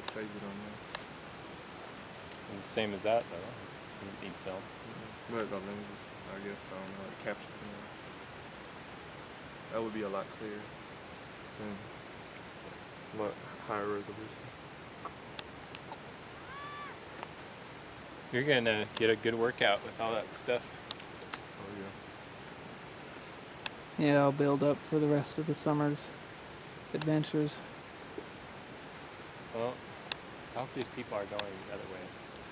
just save it on there. It's the same as that though. Doesn't need film. But the lenses, I guess, I don't know, it captures it more. That would be a lot clearer and a lot higher resolution. You're gonna get a good workout with all that stuff. Oh yeah. Yeah, I'll build up for the rest of the summer's adventures. Well, I hope these people are going the other way.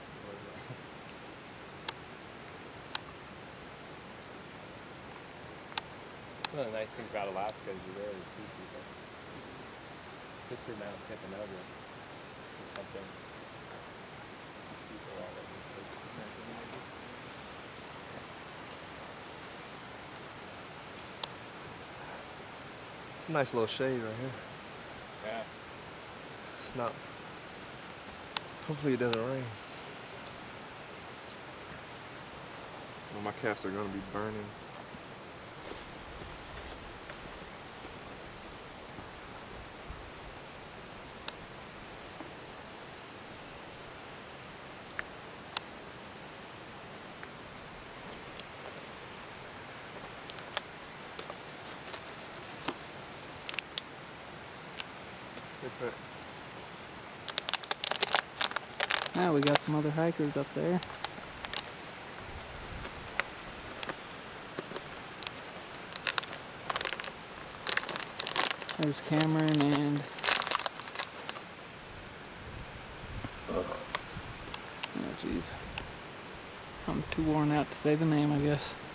One of the nice things about Alaska is you rarely see people. Sister Mount Timpanogos or something. People all over the place. It's a nice little shade right here. Yeah. It's not. Hopefully it doesn't rain. Well, my casts are going to be burning. Now we got some other hikers up there. There's Cameron and oh geez, I'm too worn out to say the name, I guess.